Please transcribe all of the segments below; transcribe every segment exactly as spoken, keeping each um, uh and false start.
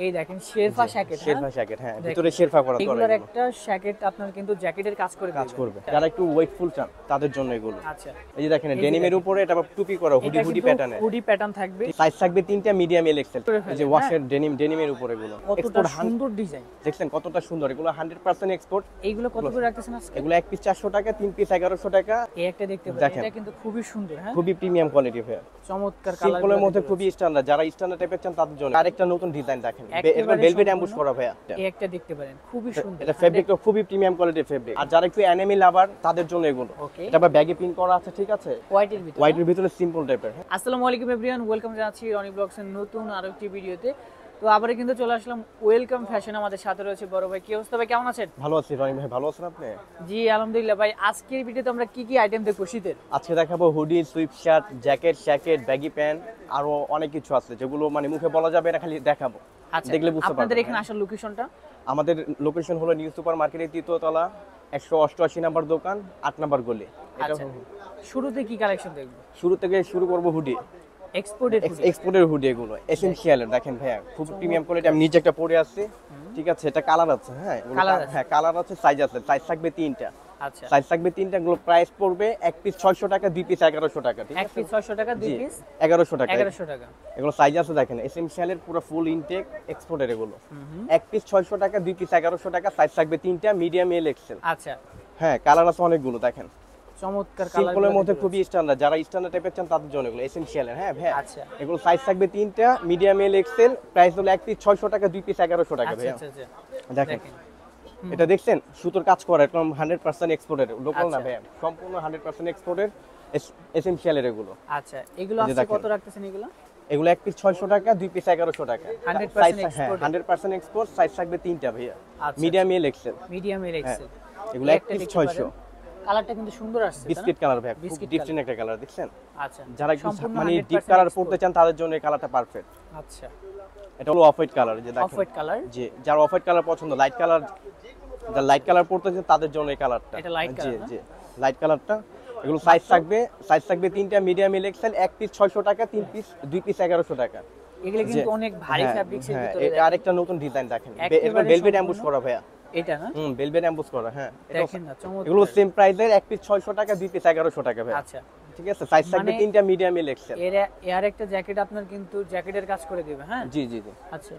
এই দেখেন শেরফা jacket, শেরফা jacket, হ্যাঁ ভিতরে শেরফা করা করা এগুলোর একটা জ্যাকেট আপনার কিন্তু জ্যাকেটের কাজ করে কাজ করবে। যারা একটু ওয়েটফুল চান তাদের জন্য এগুলো। আচ্ছা, এই যে দেখেন ডেনিমের উপরে এটা আবার টুপি করা, হুডি হুডি প্যাটার্নে, হুডি প্যাটার্ন থাকবে। সাইজ থাকবে তিনটা, মিডিয়াম এল এক্সেল। এই যে ওয়াশের ডেনিম, ডেনিমের উপরে এগুলো কতটা সুন্দর ডিজাইন, দেখছেন কতটা সুন্দর। এগুলো হান্ড্রেড পার্সেন্ট এক্সপোর্ট। এইগুলো কত করে রাখতেছেন আজকে? এগুলো এক পিস চারশো টাকা, তিন পিস এগারোশো টাকা। এই একটা দেখতে পাচ্ছেন, এটা কিন্তু খুবই সুন্দর। হ্যাঁ, খুবই প্রিমিয়াম কোয়ালিটি ভাই, চমৎকার কালার, সিম্পলের মধ্যে খুবই স্ট্যান্ডার্ড। যারা স্ট্যান্ডার্ড টাইপের চান তাদের জন্য আরেকটা নতুন ডিজাইন দেখেন, এটা ভেলভেট অ্যাম্বুশ করা ভাই। এই একটা দেখতে পারেন, খুবই সুন্দর। এটা ফেব্রিকটা খুবই প্রিমিয়াম কোয়ালিটির ফেব্রিক। আর যারা একটু অ্যানিমি লাভার তাদের জন্য এগুলো। এটা আবার ব্যাগে প্রিন্ট করা আছে, ঠিক আছে, হোয়াইটের ভিতরে, হোয়াইটের ভিতরে সিম্পল টাইপের। আসসালামু আলাইকুম এভরিওয়ান, ওয়েলকাম জানাচ্ছি রনি ব্লগসের নতুন আরেকটি ভিডিওতে। তো আবারও কিন্তু চলে আসলাম ওয়েলকাম ফ্যাশন। আমাদের সাথে রয়েছে বড় ভাই। কি অবস্থা ভাই, কেমন আছেন? ভালো আছি রনি ভাই, ভালো আছেন আপনি? জি আলহামদুলিল্লাহ ভাই। আজকের ভিডিওতে আমরা কি কি আইটেম দেখবো শীতের? আজকে দেখাবো hoodie, sweatshirt, jacket, shacket, baggy pant, আরো অনেক কিছু আছে যেগুলো মানে মুখে বলা যাবে না, খালি দেখাবো, দেখলে বুঝতে পারবেন। আপনাদের এখানে আসার লোকেশনটা? আমাদের লোকেশন হলো নিউ সুপার মার্কেটের তৃতীয় তলা, একশো অষ্টআশি নাম্বার দোকান, আট নাম্বার গলি। এটা শুরুতে কি কালেকশন দেখবো? শুরু থেকে শুরু করবো হুডি, এক্সপোর্টের এক্সপোর্টের হুডি। এগুলো এসেনশিয়ালের দেখেন ভাইয়া, খুব প্রিমিয়াম কোয়ালিটি। আমি নিজে একটা পরে আসছি, ঠিক আছে, এটা কালার আছে। হ্যাঁ হ্যাঁ কালার আছে, সাইজ আছে, সাইজ থাকবে তিনটা। আচ্ছা, সাইজ থাকবে তিনটা। এগুলো প্রাইস পড়বে এক পিস ছয়শো টাকা, দুই পিস এগারোশো টাকা। ঠিক আছে, এক পিস ছয়শো টাকা, দুই পিস এগারোশো টাকা। এগারোশো টাকা। এগুলো সাইজ আছে দেখেন, এসেনশিয়ালের পুরো ফুল ইনটেক এক্সপোর্টের এগুলো। এক পিস ছয়শো টাকা, দুই পিস এগারোশো টাকা, সাইজ থাকবে তিনটা, মিডিয়াম এল এক্সেল। আচ্ছা, হ্যাঁ কালার আছে অনেকগুলো দেখেন, চমৎকার কালার, সিম্পলের মধ্যে খুবই স্ট্যান্ডার্ড। যারা স্ট্যান্ডার্ড টাইপের চান তাদের জন্য এগুলো এসেনশিয়ালের। হ্যাঁ ভাই, আচ্ছা, এগুলো সাইজ থাকবে তিনটা, মিডিয়াম এল এক্সেল। প্রাইস হলো এক পিস ছয়শো টাকা, দুই পিস এগারোশো টাকা। ভাই আচ্ছা আচ্ছা, দেখেন এটা দেখছেন, সুতোর কাজ করা, একদম হান্ড্রেড পার্সেন্ট এক্সপোর্টের, লোকাল না ভাই, সম্পূর্ণ হান্ড্রেড পার্সেন্ট এক্সপোর্টের এসেনশিয়ালের এগুলো। আচ্ছা, এগুলো আজকে কত রাখতেছেন এগুলো? এগুলো এক পিস ছয়শো টাকা, দুই পিস এগারোশো টাকা, হান্ড্রেড পার্সেন্ট এক্সপোর্ট। সাইজ থাকবে তিনটা ভাইয়া, medium L XL. Medium L XL, এগুলো এক পিস ছয়শো। কালারটা কিন্তু সুন্দর আসছে, বিস্কিট কালার ভাই, খুব ডিফারেন্ট একটা কালার, দেখছেন? আচ্ছা, যারা একটু মানে ডিপ কালার পড়তে চান তাদের জন্য এই কালারটা পারফেক্ট। আচ্ছা, এটা হলো অফ হোয়াইট কালার, যে দেখেন অফ হোয়াইট কালার। জি, যারা অফ হোয়াইট কালার পছন্দ, লাইট কালার, যারা লাইট কালার পড়তে চান তাদের জন্য এই কালারটা। এটা লাইট কালার, জি জি, লাইট কালারটা। এগুলো সাইজ থাকবে, সাইজ থাকবে তিনটা, মিডিয়াম এল এক্সেল। এক পিস ছয়শো টাকা, তিন পিস, দুই পিস এগারোশো টাকা। এগুলো কিন্তু অনেক ভারী ফ্যাব্রিক্স এর ভিতরে। এটা আরেকটা নতুন ডিজাইন দেখেন, এটা ভেলভেট অ্যাম্বুশ করা ভাইয়া। এটা না? হুম, ভেলভেট অ্যাম্বুশ করা। হ্যাঁ দেখেন না, চমৎকার। এগুলো সেম প্রাইসের, এক পিস ছয়শো টাকা, দুই পিস এগারোশো টাকা ভাই। আচ্ছা, ঠিক আছে, সাইজ থাকবে তিনটা, মিডিয়াম এল এক্সেল। এর এর একটা জ্যাকেট আপনার কিন্তু জ্যাকেটের কাজ করে দিবে। হ্যাঁ জি জি জি। আচ্ছা,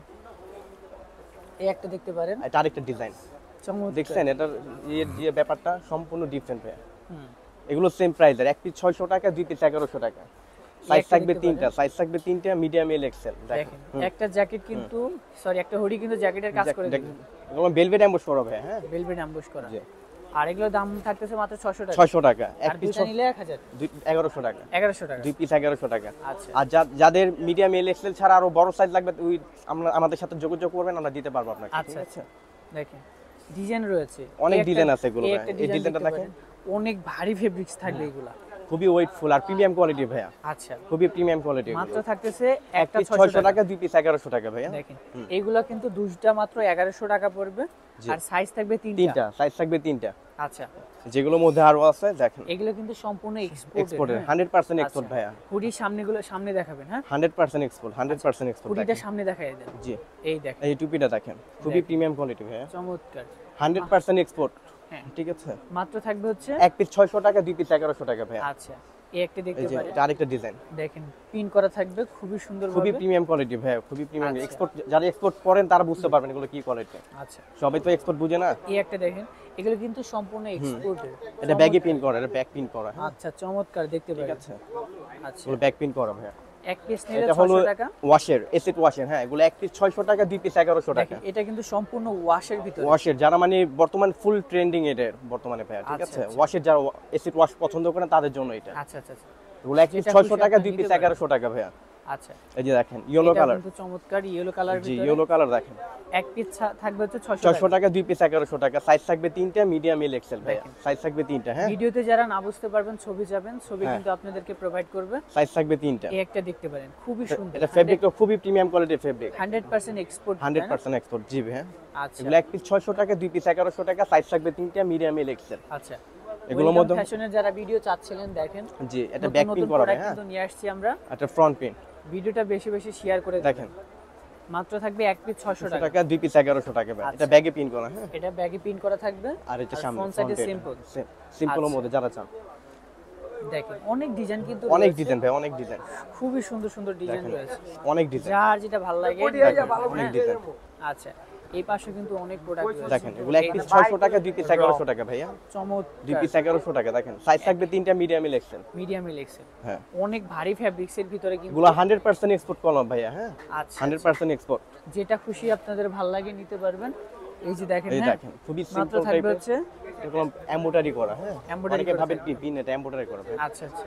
এই একটা দেখতে পারেন, এটা আরেকটা ডিজাইন, চমৎকার। দেখছেন এটার এই যে ব্যাপারটা সম্পূর্ণ ডিফারেন্ট ভাই। হুম, এগুলো সেম প্রাইসের, এক পিস ছয়শো টাকা, দুই পিস এগারোশো টাকা। সাইজ থাকবে তিনটা, সাইজ থাকবে তিনটা, মিডিয়াম এল এক্সেল। দেখেন একটা জ্যাকেট কিন্তু, সরি একটা হুডি কিন্তু জ্যাকেটের কাজ করে দিবে। এগুলো ভেলভেট অ্যাম্বুশ করা ভাই। হ্যাঁ ভেলভেট অ্যাম্বুশ করা। আর এগুলোর দাম থাকতেছে মাত্র ছয়শো টাকা। ছয়শো টাকা, এক পিস নিলে এক হাজার, এগারোশো টাকা, এগারোশো টাকা, দুই পিস এগারোশো টাকা। আচ্ছা, আর যাদের মিডিয়াম এল এক্সেল ছাড়া আরো বড় সাইজ লাগবে, ওই আমরা আমাদের সাথে যোগাযোগ করবেন, আমরা দিতে পারবো আপনাকে। আচ্ছা আচ্ছা, দেখেন ডিজাইন রয়েছে, অনেক ডিজাইন আছে। এগুলো এই এই ডিজাইনটা দেখেন, অনেক ভারী ফেব্রিক্স থাকবে এগুলা, খুবই ওয়েটফুল আর প্রিমিয়াম কোয়ালিটি ভাইয়া। আচ্ছা, খুবই প্রিমিয়াম কোয়ালিটি। মাত্র থাকতেছে একটা ছয়শো টাকা, দুই পিস এগারোশো টাকা ভাইয়া। দেখেন এইগুলা কিন্তু দুইটা মাত্র এগারোশো টাকা পড়বে। আর সাইজ থাকবে তিনটা, তিনটা সাইজ থাকবে তিনটা। আচ্ছা, যেগুলোর মধ্যে আরো আছে দেখেন, এগুলো কিন্তু সম্পূর্ণ এক্সপোর্ট, এক্সপোর্টের, হান্ড্রেড পার্সেন্ট এক্সপোর্ট ভাইয়া। হুডির সামনেগুলো সামনে দেখাবেন। হ্যাঁ hundred percent export, hundred percent export. হুডিটা সামনে দেখাই দেন। জি, এই দেখেন, এই টুপিটা দেখেন, খুবই প্রিমিয়াম কোয়ালিটি ভাইয়া, চমৎকার, হান্ড্রেড পার্সেন্ট এক্সপোর্ট। হ্যাঁ ঠিক আছে, মাত্র থাকবে হচ্ছে এক পিস ছয়শো টাকা, দুই পিস এগারোশো টাকা ভাইয়া। আচ্ছা, এই একটা দেখতে পারেন, এটা আরেকটা ডিজাইন দেখেন পিন করা থাকবে, খুবই সুন্দর, খুবই প্রিমিয়াম কোয়ালিটি ভাইয়া, খুবই প্রিমিয়াম। এক্সপোর্ট, যারা এক্সপোর্ট করেন তারা বুঝতে পারবেন এগুলো কি কোয়ালিটি। আচ্ছা, সবাই তো এক্সপোর্ট বুঝে না। এই একটা দেখেন, এগুলো কিন্তু সম্পূর্ণ এক্সপোর্টের। এটা ব্যাগে পিন করা, এটা ব্যাক পিন করা। আচ্ছা, চমৎকার দেখতে পারেন। ঠিক আছে, আচ্ছা, এগুলো ব্যাক পিন করা ভাইয়া। এক পিস নিলে এটা হলো ছয়শো টাকা, ওয়াশের, এসেট ওয়াশের। হ্যাঁ এগুলো এক পিস ছয়শো টাকা, দুই পিস এগারোশো টাকা। এটা কিন্তু সম্পূর্ণ ওয়াশের ভিতরে, ওয়াশের যারা মানে বর্তমান ফুল ট্রেন্ডিং এর বর্তমানে ভাইয়া। ঠিক আছে, ওয়াশের যারা এসেট ওয়াশ পছন্দ করেন তাদের জন্য এটা। আচ্ছা আচ্ছা, এগুলো এক পিস ছয়শো টাকা, দুই পিস এগারোশো টাকা ভাইয়া। আচ্ছা, এই যে দেখেন ইয়েলো কালার, কিন্তু চমৎকার ইয়েলো কালার জি ভিতরে। ইয়েলো কালার দেখেন, এক পিস থাকবে হচ্ছে ছয়শো টাকা, দুই পিস এগারোশো টাকা। সাইজ থাকবে তিনটা, মিডিয়াম এল এক্সেল ভাইয়া। সাইজ থাকবে তিনটা। হ্যাঁ ভিডিওতে যারা না বুঝতে পারবেন ছবি যাবেন, ছবি কিন্তু আপনাদেরকে প্রোভাইড করবে। সাইজ থাকবে তিনটা। এই একটা দেখতে পারেন, খুবই সুন্দর। এটা ফেব্রিকটা খুবই প্রিমিয়াম কোয়ালিটির fabric, hundred percent export, hundred percent export. জি ভাইয়া। আচ্ছা, এগুলো এক পিস ছয়শো টাকা, দুই পিস এগারোশো টাকা। সাইজ থাকবে তিনটা, মিডিয়াম এল এক্সেল। আচ্ছা, এগুলোর মধ্যে ফ্যাশনের যারা ভিডিও চাচ্ছিলেন দেখেন, জি এটা ব্যাক পিন করা। হ্যাঁ কিন্তু নিয়ে আসছি আমরা, এটা ফ্রন্ট পিন। ভিডিওটা বেশি বেশি শেয়ার করে দেখেন মাত্র থাকবে এক পিস ছয়শো টাকা টাকা, দুই পিস এগারোশো টাকা ভাই। এটা ব্যাগে পিন করা, হ্যাঁ এটা ব্যাগে পিন করা থাকবে আর এটা সামনে ফ্রন্ট সাইডে সিম্পল সিম্পলের মধ্যে যারা চান। দেখেন অনেক ডিজাইন কিন্তু অনেক রয়েছে। ডিজাইন ভাই, অনেক ডিজাইন, খুবই সুন্দর সুন্দর ডিজাইন রয়েছে, অনেক ডিজাইন, যার যেটা ভালো লাগে অনেক ডিজাইন। আচ্ছা এই পাশে কিন্তু অনেক প্রোডাক্ট রয়েছে দেখেন এগুলো এক পিস ছয়শো টাকা, দুই পিস এগারোশো টাকা ভাইয়া। চমৎকার দুই পিস এগারোশো টাকা। দেখেন সাইজ থাকবে তিনটা, মিডিয়াম এক্সেল। মিডিয়াম এক্সেল হ্যাঁ অনেক ভারী ফ্যাব্রিক্স এর ভিতরে কিন্তু এগুলো হান্ড্রেড পার্সেন্ট এক্সপোর্ট কলম ভাইয়া, হ্যাঁ আচ্ছা হান্ড্রেড পার্সেন্ট এক্সপোর্ট। যেটা খুশি আপনাদের ভালো লাগে নিতে পারবেন। এই যে দেখেন এই হ্যাঁ দেখেন খুবই মাত্র সিম্পল থাকবে টাইপের, হচ্ছে এরকম এমব্রয়ডারি করা, হ্যাঁ Embroidery অনেকে করা ভাবে থাকবে। কি পিন, এটা এমব্রয়ডারি করা ভাই। আচ্ছা আচ্ছা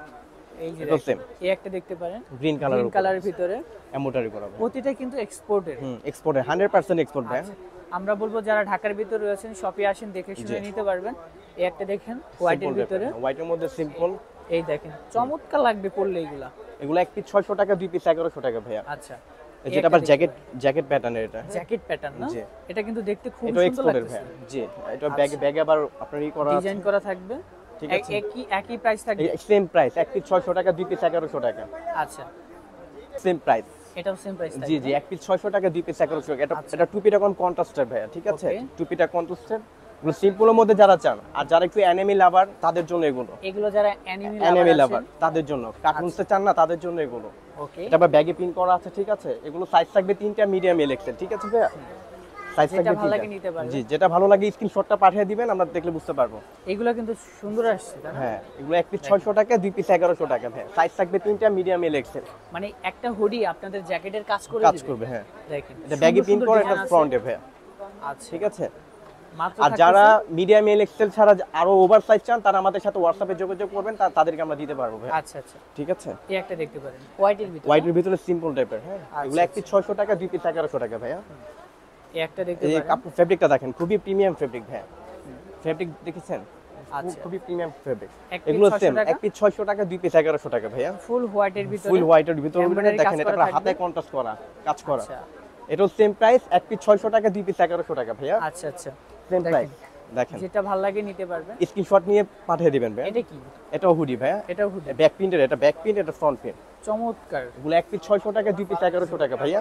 এই যে এটাও দেখেন, same। এই একটা দেখতে পারেন গ্রিন কালার, গ্রিন কালারের ভিতরে এমব্রয়ডারি করা ভাই। প্রতিটা কিন্তু এক্সপোর্টের। হুম এক্সপোর্টে হান্ড্রেড পার্সেন্ট এক্সপোর্ট ভাই। আমরা বলবো যারা ঢাকার ভিতরে রয়েছেন শপে আসেন, দেখে শুনে নিতে পারবেন। এই একটা দেখেন হোয়াইটের ভিতরে, হোয়াইটের মধ্যে সিম্পল। এই দেখেন চমৎকার লাগবে পরলে এগুলা। এগুলো এক পিস ছয়শো টাকা, দুই পিস এগারোশো টাকা ভাইয়া। আচ্ছা এই যেটা আবার জ্যাকেট, জ্যাকেট প্যাটার্নের এটা, জ্যাকেট প্যাটার্ন না, জি। এটা কিন্তু দেখতে খুব এটা সুন্দর এক্সপোর্টের লাগছে, ভাইয়া। জি এটা ব্যাগে ব্যাগে আবার আপনার ই করা ডিজাইন করা থাকবে, ঠিক এক- আছে। একই একই প্রাইস থাকবে। সেম প্রাইস, এক পিস ছয়শো টাকা, দুই পিস এগারোশো টাকা, আচ্ছা সেম প্রাইস। এটাও সেম প্রাইস জি থাকবে। জি এক পিস ছয়শো টাকা, দুই পিস এগারোশো টাকা। এটা এটা টুপিটা কোন কন্ট্রাস্টের ভাইয়া, ঠিক আছে Okay. টুপিটা কন্ট্রাস্টের। এগুলো সিম্পলের মধ্যে যারা চান আর যারা একটু অ্যানিমি লাভার তাদের জন্য এগুলো, এগুলো যারা অ্যানিমে অ্যানিমি লাভার লাভার আছেন, তাদের জন্য, কার্টুনসে চান না তাদের জন্য এগুলো। ওকে এটা আবার ব্যাগে পিন করা আছে, ঠিক আছে। এগুলো সাইজ থাকবে তিনটা, মিডিয়াম এল এক্সেল, ঠিক আছে ভাইয়া। সাইজ যেটা থাকবে ভালো লাগে তিনটা। নিতে পারবেন। জি যেটা ভালো লাগে স্ক্রিনশটটা পাঠিয়ে দিবেন, আমরা দেখলে বুঝতে পারবো। এগুলো কিন্তু সুন্দর আসছে তাই না? হ্যাঁ এগুলো এক পিস ছয়শো টাকা, দুই পিস এগারোশো টাকা ভাইয়া। সাইজ থাকবে তিনটা, মিডিয়াম এল এক্সেল। মানে একটা হুডি আপনাদের জ্যাকেটের কাজ করে কাজ দিবে। করবে, হ্যাঁ। দেখেন এটা ব্যাগে সুন্দর পিন সুন্দর করা, এটা design আছে। ফ্রন্টে ভাইয়া, আচ্ছা ঠিক আছে। মাত্র আর যারা মিডিয়াম এল এক্সেল ছাড়া আরো ওভার সাইজ চান তারা আমাদের সাথে হোয়াটসঅ্যাপে যোগাযোগ করবেন, তা- তাদেরকে আমরা দিতে পারবো ভাই, আচ্ছা আচ্ছা ঠিক আছে। এই একটা দেখতে পারেন হোয়াইটের ভিতরে, হোয়াইটের ভিতরে সিম্পল টাইপের, হ্যাঁ এগুলো এক আচ্ছা। পিস ছয়শো টাকা, দুই পিস এগারোশো টাকা ভাইয়া। এই একটা দেখতে এই পারেন। কাপড় ফেব্রিকটা দেখেন, খুবই প্রিমিয়াম ফেব্রিক ভাইয়া। ফেব্রিক দেখেছেন, আচ্ছা খুবই প্রিমিয়াম ফেব্রিক। এক piece এগুলো ছয়শো সেম টাকা? এক পিস ছয়শো টাকা, দুই পিস এগারোশো টাকা ভাইয়া। ফুল হোয়াইটের ভিতরে, ফুল হোয়াইটের ভিতরে Embroidery দেখেন, কাজ এটা করা পুরো হাতে থাকবে। কন্ট্রাস্ট করা কাজ করা। আচ্ছা এটাও সেম প্রাইস, এক পিস ছয়শো টাকা, দুই পিস এগারোশো টাকা ভাইয়া। আচ্ছা আচ্ছা সেম দেখেন। প্রাইস। দেখেন যেটা ভালো লাগে নিতে পারবেন। স্ক্রিনশট নিয়ে পাঠিয়ে দিবেন ভাইয়া। এটা কি? এটাও হুডি ভাইয়া, এটাও হুডি ব্যাক প্রিন্টের, এটা ব্যাক প্রিন্ট, এটা ফ্রন্ট প্রিন্ট। চমৎকার। এগুলো এক পিস ছয়শো টাকা, দুই পিস এগারোশো টাকা ভাইয়া।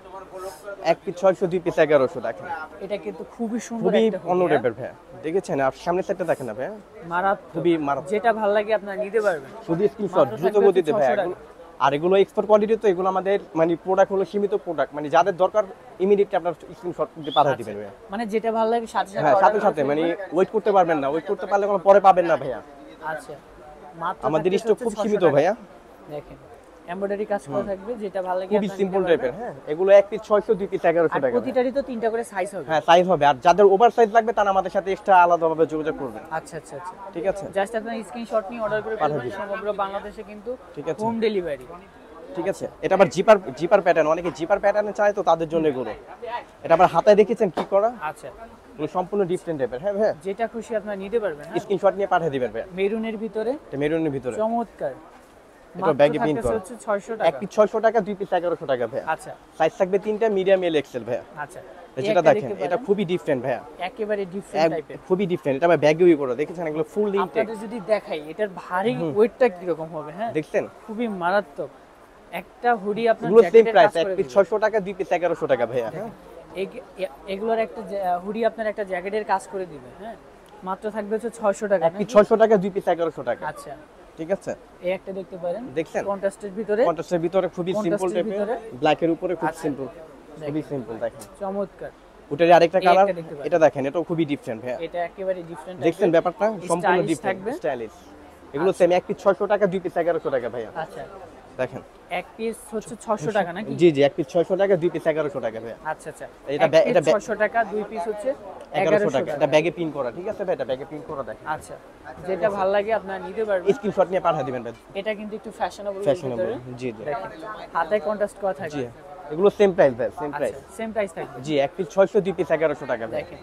এক পিস ছয়শো, দুই পিস এগারোশো টাকা। এটা কিন্তু খুবই সুন্দর খুবই একটা অন্য hoodie, হ্যাঁ? টাইপের ভাইয়া, দেখেছেন। আর সামনের সাইডটা দেখেন না ভাইয়া, মারাত্মক। খুবই মারাত্মক। যেটা ভালো লাগে আপনারা নিতে পারবেন। শুধু স্ক্রিনশট মাত্র দ্রুত থাকবে গতিতে ভাইয়া। ছয়শো টাকা। এগুলো- আর এগুলো এক্সপোর্ট কোয়ালিটি, তো এগুলো আমাদের মানে প্রোডাক্ট হলো সীমিত প্রোডাক্ট, মানে যাদের দরকার ইমিডিয়েটলি আপনার স্ক্রিনশট দিয়ে পাঠিয়ে দিবেন ভাইয়া। মানে যেটা ভালো লাগে সাথে সাথে হ্যাঁ order সাথে করে সাথে, মানে ফেলবেন। ওয়েট করতে পারবেন না, ওয়েট করতে পারলে কোনো পরে পাবেন না ভাইয়া। আচ্ছা মাত্র আমাদের থাকবে স্টক হচ্ছে খুব ছয়শো সীমিত টাকা। ভাইয়া, দেখেন এমব্রয়ডারি কাজ করা থাকবে, যেটা ভালো লাগে খুবই আপনারা সিম্পল নিতে টাইপের। পারবেন। হ্যাঁ এগুলো এক পিস ছয়শো, দুই পিস এগারোশো আর টাকা ভাইয়া। প্রতিটারই তো তিনটা করে সাইজ হবে। হ্যাঁ সাইজ হবে, আর যাদের ওভার সাইজ লাগবে তারা আমাদের সাথে এক্সট্রা আলাদাভাবে যোগাযোগ করবেন, আচ্ছা আচ্ছা আচ্ছা ঠিক আছে। জাস্ট আপনারা স্ক্রিনশট নিয়ে অর্ডার করে পাঠিয়ে ফেলবেন, দিন। সমগ্র বাংলাদেশে কিন্তু ঠিক আছে। Home delivery. ঠিক আছে। এটা আবার জিপার, জিপার প্যাটার্ন, অনেকে জিপার প্যাটার্নে চায়, তো তাদের জন্য এগুলো। এটা আবার হাতায় দেখেছেন কি করা, আচ্ছা এগুলো সম্পূর্ণ ডিফারেন্ট টাইপের। হ্যাঁ ভাইয়া যেটা খুশি আপনারা নিতে পারবেন। হ্যাঁ স্ক্রিনশট নিয়ে পাঠিয়ে দিবেন ভাইয়া। মেরুনের ভিতরে এটা মেরুনের ভিতরে, চমৎকার। এটা মাত্র ব্যাগে পিন থাকতেছে করা। হচ্ছে ছয়শো এক টাকা। পিস ছয়শো টাকা, দুই পিস এগারোশো টাকা ভাইয়া। আচ্ছা সাইজ থাকবে তিনটা, মিডিয়াম এল এক্সেল ভাইয়া। আচ্ছা এই এই যেটা একটা দেখেন দেখতে এটা পারেন, খুবই ডিফারেন্ট ভাইয়া, একেবারে ডিফারেন্ট এক- টাইপের। খুবই ডিফারেন্ট। এটা আবার ব্যাগেও করে দেখেছেন, এগুলো ফুল ইনটেক, আপনাদের যদি দেখাই এটার ভারী ওয়েটটা কি রকম হবে, হ্যাঁ দেখছেন। খুবই মারাত্মক। একটা হুডি আপনার এগুলো সেম জ্যাকেটের প্রাইস, কাজ এক করে পিস দিবে। ছয়শো টাকা, দুই পিস এগারোশো টাকা ভাইয়া। হ্যাঁ এগ- এ- এগুলোর একটা হুডি আপনার একটা জ্যাকেটের কাজ করে দিবে। হ্যাঁ মাত্র থাকবে হচ্ছে ছয়শো টাকা এক পিস নাকি? ছয়শো টাকা, দুই পিস এগারোশো টাকা, আচ্ছা ঠিক আছে। এই একটা দেখতে পারেন, দেখছেন কন্ট্রাস্টের ভিতরে কন্ট্রাস্টের ভিতরে খুবই সিম্পল কন্ট্রাস্টের টাইপের, ভিতরে। ব্ল্যাকের উপরে খুব আচ্ছা। সিম্পল, খুবই সিম্পল। দেখেন চমৎকার। ওটারই আরেকটা এই কালার, একটা দেখতে পারেন। এটা দেখেন, এটাও খুবই ডিফারেন্ট ভাইয়া। এটা একেবারে ডিফারেন্ট দেখছেন ব্যাপারটা সম্পূর্ণ Stylish ডিফারেন্ট, থাকবে। স্টাইলিশ। এগুলো সেম এক পিস ছয়শো টাকা, দুই পিস এগারোশো টাকা ভাইয়া। আচ্ছা দেখেন এক পিস হচ্ছে ছয়শো টাকা নাকি? জি জি এক পিস ছয়শো টাকা, দুই পিস এগারোশো টাকা ভাইয়া। আচ্ছা আচ্ছা এটা এক ব্যা- piece এটা ব্যা- ছয়শো টাকা, দুই পিস হচ্ছে এগারোশো এগারোশো টাকা, টাকা। এটা ব্যাগে পিন করা, ঠিক আছে ভাই, এটা ব্যাগে পিন করা। দেখেন আচ্ছা যেটা ভালো লাগে আপনারা নিতে পারবেন। স্ক্রিনশট নিয়ে পাঠিয়ে দিবেন ভাই। এটা কিন্তু একটু ফ্যাশনেবল ফ্যাশনেবল, জি জি দেখেন হাতে কন্ট্রাস্ট করা জি। থাকবে। এগুলো সেম প্রাইস ভাই, সেম আচ্ছা প্রাইস। সেম প্রাইস থাকবে। জি এক পিস ছয়শো, দুই পিস এগারোশো টাকা ভাই। দেখেন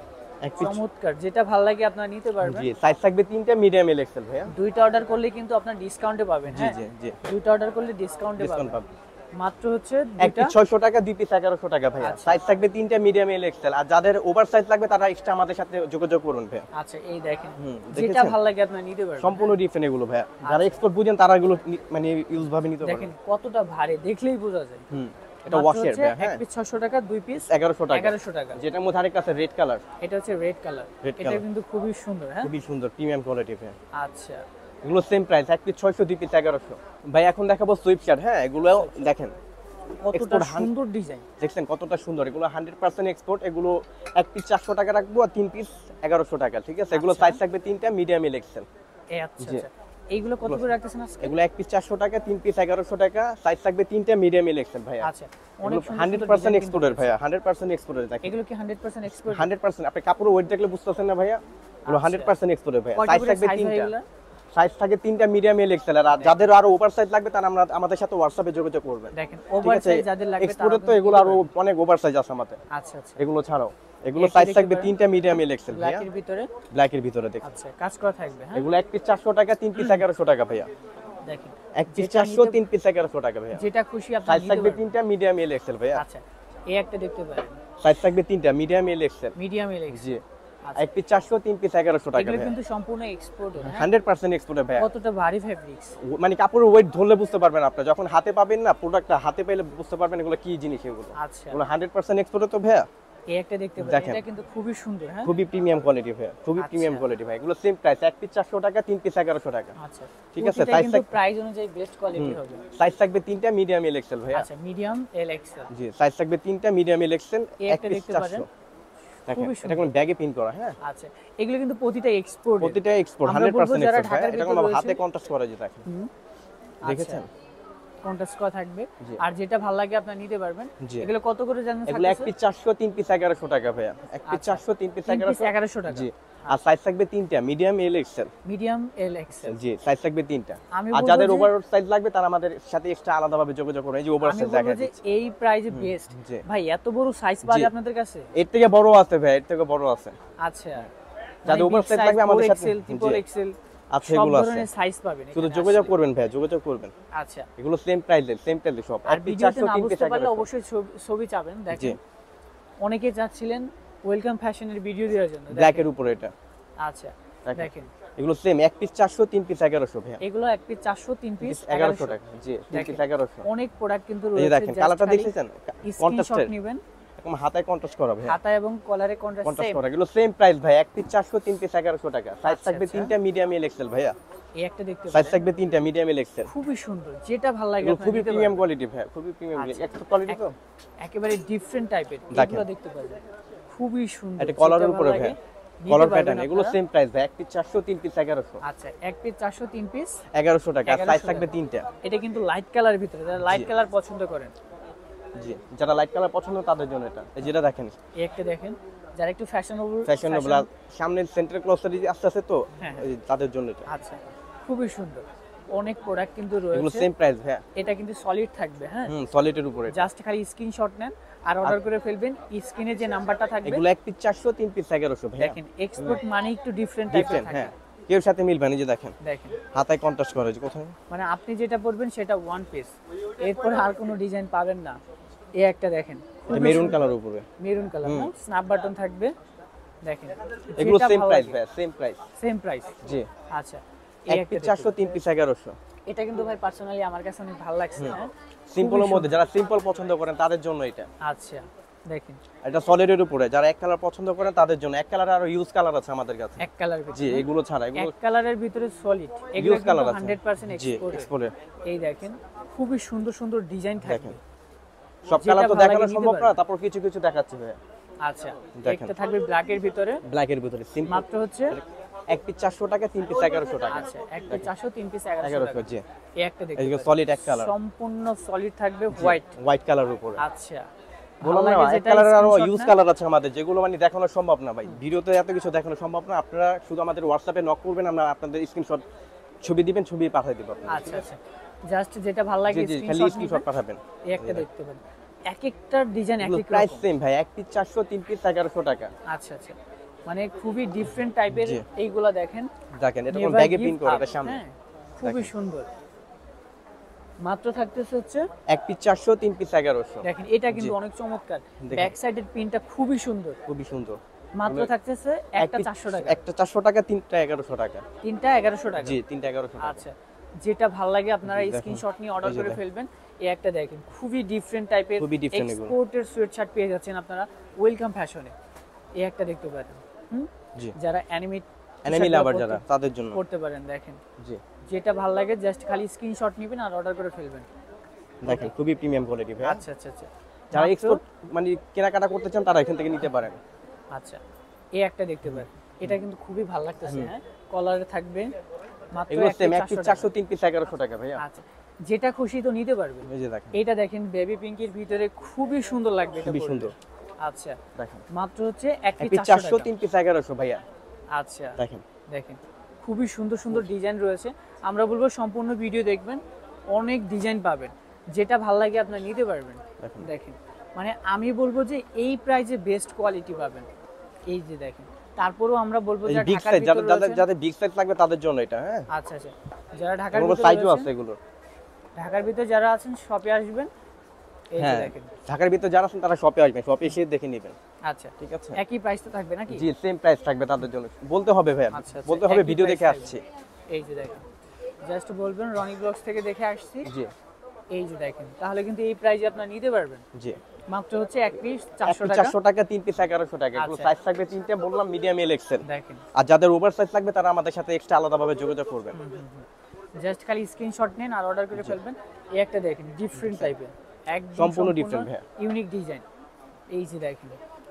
এক পিস চমৎকার, যেটা ভালো লাগে আপনারা নিতে পারবেন। জি সাইজ থাকবে তিনটা, মিডিয়াম এল এক্সেল ভাইয়া। দুইটা অর্ডার করলে কিন্তু আপনার ডিসকাউন্টে পাবেন। জি হ্যাঁ জি জি দুইটা অর্ডার করলে ডিসকাউন্টে ডিসকাউন্ট পাবেন। পাবেন। মাত্র হচ্ছে এক দুইটা। পিস ছয়শো টাকা, দুই পিস এগারোশো টাকা ভাইয়া। আচ্ছা। সাইজ থাকবে তিনটা, মিডিয়াম এল এক্সেল। আর যাদের ওভার সাইজ লাগবে তারা এক্সট্রা আমাদের সাথে যোগাযোগ করুন ভাইয়া। আচ্ছা এই দেখেন হুম, যেটা দেখেছেন? ভালো লাগে আপনারা নিতে পারবেন। সম্পূর্ণ ডিফারেন্ট এগুলো ভাইয়া, যারা এক্সপোর্ট বুঝেন তারা এগুলো নি- মানে ইউজ ভাবে নিতে দেখেন পারবেন। কতটা ভারী, দেখলেই বোঝা যায়। হুম এটা ওয়াশের ভাই, হ্যাঁ এক পিস ছয়শো টাকা, দুই পিস এগারোশো টাকা। এগারোশো টাকা। যেটার মধ্যে আরেকটা আছে রেড কালার, এটা হচ্ছে রেড কালার, Red এটা color। কিন্তু খুবই সুন্দর। হ্যাঁ, খুবই সুন্দর প্রিমিয়াম কোয়ালিটি ভাই। আচ্ছা, এগুলো সেম প্রাইস, এক পিস ছয়শো, দুই পিস এগারোশো। ভাই এখন দেখাবো সুইপ শার্ট। হ্যাঁ, এগুলো দেখেন কতটা export hun- সুন্দর ডিজাইন, দেখছেন কতটা সুন্দর। এগুলো হান্ড্রেড পার্সেন্ট এক্সপোর্ট। এগুলো এক পিস চারশো টাকা রাখবো আর তিন পিস এগারোশো টাকা, ঠিক আছে। এগুলো আচ্ছা। সাইজ থাকবে তিনটা, মিডিয়াম এল এক্সেল। এই আচ্ছা জি। আচ্ছা, এইগুলো কত করে রাখতেছেন আজকে? এগুলো এক পিস চারশো টাকা, তিন পিস এগারোশো টাকা, সাইজ থাকবে তিনটা, মিডিয়াম এল এক্সেল ভাইয়া। আচ্ছা, অনেক সুন্দর হান্ড্রেড সুন্দর পার্সেন্ট design এক্সপোর্টের কিন্তু ভাইয়া, হান্ড্রেড পার্সেন্ট এক্সপোর্টের। দেখেন এগুলো কি hundred percent export? Hundred percent. আপনি কাপড়ের ওয়েট দেখলে বুঝতেছেন না ভাইয়া, এগুলো আচ্ছা। হান্ড্রেড পার্সেন্ট এক্সপোর্টের ভাইয়া। কয়টা সাইজ করে থাকবে size হয় তিনটা, এগুলা? সাইজ থাকে তিনটা, মিডিয়াম এল এক্সেল। আর যাদের আরো ওভার সাইজ লাগবে তারা আমরা আমাদের সাথে হোয়াটসঅ্যাপে যোগাযোগ করবেন। দেখেন ওভার সাইজ যাদের লাগবে এক্সপোর্টের তো এগুলো আরো অনেক ওভার সাইজ আছে আমাদের। আচ্ছা আচ্ছা, এগুলো ছাড়াও এগুলো একটা সাইজ দেখতে থাকবে পারেন। তিনটা, মিডিয়াম এল এক্সেল ভাইয়া। ব্ল্যাকের ভিতরে, ব্ল্যাকের ভিতরে দেখেন। আচ্ছা, কাজ করা থাকবে। হ্যাঁ, এগুলো এক পিস চারশো টাকা, তিন পিস এগারোশো টাকা ভাইয়া। দেখেন এক পিস যেটা চারশো, নিতে- তিন পিস এগারোশো টাকা ভাইয়া। যেটা খুশি আপনি সাইজ নিতে থাকবে পারবেন। তিনটা, মিডিয়াম এল এক্সেল ভাইয়া। আচ্ছা, এই একটা দেখতে পারেন, সাইজ থাকবে তিনটা, medium L XL. Medium L XL. জি। আচ্ছা, এক পিস চারশো, তিন পিস এগারোশো টাকা এগুলো ভাইয়া। কিন্তু সম্পূর্ণ এক্সপোর্ট। হান্ড্রেড পার্সেন্ট এক্সপোর্টের ভাইয়া। কতটা ভারী ফেব্রিক্স, মানে কাপড়ের ওয়েট ধরলে বুঝতে পারবেন আপনারা, যখন হাতে পাবেন না প্রোডাক্টটা, হাতে পেলে বুঝতে পারবেন এগুলো কি জিনিস। এগুলো আচ্ছা, এগুলো হান্ড্রেড পার্সেন্ট এক্সপোর্টের তো ভাইয়া। এই একটা দেখতে পারেন, দেখেন। এটা কিন্তু খুবই সুন্দর। হ্যাঁ, খুবই প্রিমিয়াম কোয়ালিটি ভাইয়া, খুবই আচ্ছা। প্রিমিয়াম কোয়ালিটি ভাই। এগুলো সেম প্রাইস, এক পিস চারশো টাকা, তিন পিস এগারোশো টাকা। আচ্ছা, ঠিক আছে, প্রতিটা size কিন্তু থাক- প্রাইস অনুযায়ী বেস্ট কোয়ালিটি হবে। সাইজ থাকবে তিনটা, মিডিয়াম এল এক্সেল ভাইয়া। আচ্ছা, মিডিয়াম এল এক্সেল। জি, সাইজ থাকবে তিনটা, মিডিয়াম এল এক্সেল, এই এক একটা পিস দেখতে চারশো। পারেন, দেখেন খুবই এটা কোন ব্যাগে পিন করা। হ্যাঁ, আচ্ছা, এগুলো কিন্তু প্রতিটা এক্সপোর্ট। প্রতিটা এক্সপোর্ট, আমরা হান্ড্রেড বলবো পার্সেন্ট যারা এক্সপোর্ট। ঢাকার এটা ভিতরে কোন রয়েছে- হাতে কন্ট্রাস্ট করা যায়, দেখেন দেখেছেন। কন্ট্রাস্ট করা থাকবে, জি। আর যেটা ভালো লাগে আপনি নিতে পারবেন। জি। এগুলো কত করে জানেন? এগুলো এক পিস চারশো, তিন পিস এগারোশো টাকা ভাইয়া। এক পিস আচ্ছা। চারশো, তিন পিস তিন পিস এগারোশো। এগারোশো টাকা। জি। আর সাইজ থাকবে তিনটা, medium L XL. Medium L XL. জি, সাইজ থাকবে তিনটা। আমি আর বলবো যাদের যে- ওভার সাইজ লাগবে তারা আমাদের সাথে এক্সট্রা আলাদাভাবে যোগাযোগ করুন। এই যে ওভার আমি সাইজ বলবো দেখা যে দিচ্ছি। এই প্রাইজে বেস্ট। জি। ভাই এত বড় সাইজ পাওয়া জি। যায় আপনাদের কাছে? এর থেকে বড় আছে ভাই, এর থেকে বড় আছে। আচ্ছা, যাদের ওভার সাইজ লাগবে আমাদের সাথে এক্সেল, ট্রিপল জি। এক্সেল, আচ্ছা, সব এগুলো আছে। ধরনের সাইজ পাবেন শুধু এখানে যোগাযোগ আসলে। করবেন ভাই, যোগাযোগ করবেন। আচ্ছা, এগুলো সেম প্রাইসে, সেম প্রাইসে সব। আর এক পিস ভিডিওতে চারশো, না তিন পিস বুঝতে পারলে এগারোশো। অবশ্যই ছবি- ছবি চাবেন। জি। দেখেন অনেকে চাচ্ছিলেন ওয়েলকাম ফ্যাশনের ভিডিও দেওয়ার জন্য। দেখেন। ব্ল্যাকের উপরে এটা আচ্ছা, দেখেন। দেখেন এগুলো সেম, এক পিস চারশো, তিন পিস এগারোশো ভাইয়া। এগুলো এক পিস চারশো, তিন পিস এগারোশো টাকা। জি, তিন দেখেন। পিস এগারোশো। অনেক প্রোডাক্ট কিন্তু এই যে রয়েছে। দেখেন কালারটা দেখেছেন, স্ক্রিনশট কন্ট্রাস্টেড, নেবেন, এরকম হাতায় কন্ট্রাস্ট করা ভাইয়া। হাতা এবং কলারে কন্ট্রাস্ট কন্ট্রাস্ট সেম। করা। এগুলো সেম প্রাইস ভাই, এক পিস চারশো, তিন পিস এগারোশো টাকা। সাইজ আচ্ছা, থাকবে আচ্ছা। তিনটা, মিডিয়াম এল এক্সেল ভাইয়া। এই একটা দেখতে সাইজ পারেন, থাকবে তিনটা, মিডিয়াম এল এক্সেল। খুবই সুন্দর, যেটা ভালো লাগে এগুলো আপনি খুবই নিতে প্রিমিয়াম পারবেন। কোয়ালিটি ভাই, খুবই প্রিমিয়াম আচ্ছা। একটা কোয়ালিটি তো। একেবারে ডিফারেন্ট টাইপের দেখেন। এগুলো দেখতে পারবেন, খুবই সুন্দর। এটা কলারের যেটা উপরে ভালো ভাই, লাগে নিতে কলার পারবেন প্যাটার্ন। এগুলো আপনারা। সেম প্রাইস ভাই, এক পিস চারশো, তিন পিস এগারোশো। আচ্ছা, এক পিস চারশো, তিন পিস এগারোশো টাকা। সাইজ এগারোশো থাকবে টাকা। তিনটা। এটা কিন্তু লাইট কালারের ভিতরে, যারা লাইট জি। কালার পছন্দ করেন জি, যারা লাইট কালার পছন্দ তাদের জন্য এটা। এই যেটা দেখেন এই একটা দেখেন, যারা একটু ফ্যাশনেবল ফ্যাশনেবল, সামনে সেন্টার ক্লসারি আস্তে আস্তে তো, হ্যাঁ, এই তাদের জন্য এটা। আচ্ছা, খুবই সুন্দর। অনেক প্রোডাক্ট কিন্তু এগুলো রয়েছে। সেম প্রাইস ভাই। এটা কিন্তু সলিড থাকবে। হ্যাঁ, হুম, সলিডের উপরে এটা। জাস্ট খালি স্ক্রিনশট নেন আর অর্ডার করে ফেলবেন। স্ক্রিনে যে নাম্বারটা থাকবে, এগুলো এক পিস চারশো, তিন পিস এগারোশো ভাই। দেখেন এক্সপোর্ট মানে একটু ডিফারেন্ট টাইপের ডিফারেন্ট, থাকে। হ্যাঁ, কেউ সাথে মিলবে না। এই যে দেখেন দেখেন, হাতায় কন্ট্রাস্ট করা, যে কোথায় মানে আপনি যেটা পরবেন সেটা ওয়ান পিস, এরপর আর কোনো ডিজাইন পাবেন না। এই একটা দেখেন, মেরুন কালার উপরে। মেরুন কালার, না স্ন্যাপ বাটন থাকবে। দেখেন এগুলো সেম প্রাইস ভাই, সেম প্রাইস। Same price. জি, আচ্ছা, এই এক একটা পিস দেখুন। চারশো, তিন পিস এগারোশো। এটা কিন্তু ভাই পার্সোনালি আমার কাছে অনেক ভালো লাগছে। হ্যাঁ, সিম্পলের মধ্যে যারা সিম্পল পছন্দ করেন তাদের জন্য এটা। আচ্ছা, দেখেন এটা সলিডের উপরে, যারা এক কালার পছন্দ করেন তাদের জন্য। এক কালার আরো ইউজ কালার আছে আমাদের কাছে। এক কালার জি, ভিতরে, এগুলো ছাড়া এগুলো এক কালারের ভিতরে সলিড, এগুলো ইউজ কালার আছে। হান্ড্রেড পার্সেন্ট জি, এক্সপোর্ট। এক্সপোর্টে। এই দেখেন খুবই সুন্দর সুন্দর ডিজাইন থাকবে। দেখেন সব যেটা কালার তো ভালো দেখানো লাগে নিতে সম্ভব না, পারেন। তারপর কিছু কিছু দেখাচ্ছি ভাই। আচ্ছা, দেখেন। একটা থাকবে ব্ল্যাকের ভিতরে, ব্ল্যাকের ভিতরে সিম্পল, মাত্র হচ্ছে এক পিস চারশো টাকা, তিন পিস এগারোশো টাকা। আচ্ছা, এক পিস চারশো, তিন পিস এগারোশো এগারোশো, টাকা। জি। এই একটা দেখতে এইগুলো পারেন। সলিড এক কালার, সম্পূর্ণ সলিড থাকবে, হোয়াইট। হোয়াইট কালার উপরে। আচ্ছা, বললাম ভালো না, লাগে এক যেটা কালারের আরো screenshot ইউজ নেন। কালার আছে আমাদের, যেগুলো মানে দেখানো সম্ভব না ভাই। ভিডিওতে এত কিছু দেখানো সম্ভব না। আপনারা শুধু আমাদের হোয়াটসঅ্যাপে নক করবেন, আমরা আপনাদের স্ক্রিনশট ছবি দিবেন, ছবি পাঠিয়ে দিব আপনাদের। আচ্ছা আচ্ছা, জাস্ট যেটা ভালো লাগে জি জি, খালি স্ক্রিনশট স্ক্রিনশট পাঠাবেন। এই একটা দেখতে পাবেন। এক একটা ডিজাইন এক এক প্রাইস রকম। সেম ভাই, এক পিস চারশো, তিন পিস এগারোশো টাকা। আচ্ছা আচ্ছা, মানে খুবই ডিফারেন্ট টাইপের জি। এইগুলা দেখেন। দেখেন এটা কোন Never ব্যাগে give পিন করা, up, এটা সামনে। হ্যাঁ, খুবই সুন্দর। মাত্র থাকতেছে হচ্ছে, এক পিস চারশো, তিন পিস এগারোশো। দেখেন এটা কিন্তু অনেক চমৎকার। দেখেন। ব্যাক সাইডের পিনটা খুবই সুন্দর। খুবই সুন্দর। মাত্র এগুলো- থাকতেছে এক একটা পিস- চারশো টাকা, একটা চারশো টাকা, তিনটা এগারোশো টাকা। তিনটা এগারোশো টাকা। জি, তিনটা এগারোশো টাকা। আচ্ছা, যেটা ভালো লাগে আপনারা দেখুন, স্ক্রিনশট নিয়ে অর্ডার এই যে করে দেখেন। ফেলবেন। এই একটা দেখেন খুবই ডিফারেন্ট টাইপের খুবই different এগুলো। এক্সপোর্টের সোয়েট শার্ট পেয়ে যাচ্ছেন আপনারা ওয়েলকাম ফ্যাশনে। এই একটা দেখতে পারেন, হুম, জি যারা অ্যানিমেট এনিমি লাভার যারা তাদের জন্য করতে পারেন। দেখেন জি যেটা ভালো লাগে জাস্ট খালি স্ক্রিনশট নেবেন আর অর্ডার করে ফেলবেন। দেখেন খুবই প্রিমিয়াম কোয়ালিটি ভাই। আচ্ছা আচ্ছা আচ্ছা যারা মাত্র- এক্সপোর্ট মানে কেনাকাটা করতে চান তারা এখান থেকে নিতে পারেন। আচ্ছা এই একটা দেখতে পারেন, এটা কিন্তু খুবই ভালো লাগতেছে। হ্যাঁ কলারে থাকবে মাত্র এগুলো এক সেম পিস এক পিস চারশো চারশো টাকা। তিন পিস এগারোশো টাকা ভাইয়া। আচ্ছা যেটা খুশি তো নিতে পারবেন। এই যে দেখেন এটা দেখেন বেবি পিঙ্কের ভিতরে খুবই সুন্দর লাগবে, এটা খুবই পরলে। সুন্দর আচ্ছা দেখেন মাত্র হচ্ছে এক এক পিস পিস চারশো চারশো টাকা। তিন পিস এগারোশো ভাইয়া। আচ্ছা দেখেন দেখেন খুবই সুন্দর সুন্দর ডিজাইন রয়েছে। আমরা বলবো সম্পূর্ণ ভিডিও দেখবেন, অনেক ডিজাইন পাবেন, যেটা ভালো লাগে আপনারা নিতে পারবেন। দেখেন। দেখেন মানে আমি বলবো যে এই প্রাইসে বেস্ট কোয়ালিটি পাবেন। এই যে দেখেন তারপরেও আমরা বলবো এই যে বিগ ঢাকার সাইজ ভিতরে যাদের যাদের রয়েছেন- যাদের বিগ সাইজ লাগবে তাদের জন্য এটা। হ্যাঁ আচ্ছা আচ্ছা যারা ঢাকার এগুলো ভিতরে সাইজও আছে রয়েছেন, এগুলো। ঢাকার ভিতরে যারা আছেন শপে আসবেন। এই যে হ্যাঁ দেখেন ঢাকার ভিতরে যারা আছেন তারা শপে আসবেন, শপে এসে দেখে নেবেন। আচ্ছা ঠিক আছে একই প্রাইস তো থাকবে নাকি? জি সেম প্রাইস থাকবে তাদের জন্য। বলতে হবে ভাইয়া, আচ্ছা, আচ্ছা, বলতে হবে একই ভিডিও price দেখে থাকবে। আসছি। এই যে দেখেন জাস্ট বলবেন রনি ব্লগস থেকে দেখে আসছি। জি এই যে দেখেন তাহলে কিন্তু এই প্রাইসে আপনারা নিতে পারবেন। জি মাত্র হচ্ছে এক পিস চারশো এক পিস টাকা। চারশো টাকা, তিন পিস এগারোশো টাকা। এগুলো আচ্ছা। সাইজ থাকবে তিনটে, বললাম মিডিয়াম এল এক্সেল। দেখেন আর যাদের ওভার সাইজ লাগবে তারা আমাদের সাথে এক্সট্রা আলাদাভাবে যোগাযোগ করবেন। জাস্ট খালি স্ক্রিনশট নেন আর অর্ডার করে ফেলবেন। এই একটা দেখেন ডিফারেন্ট টাইপের, একদম সম্পূর্ণ different, হ্যাঁ। Unique design. এই যে দেখেন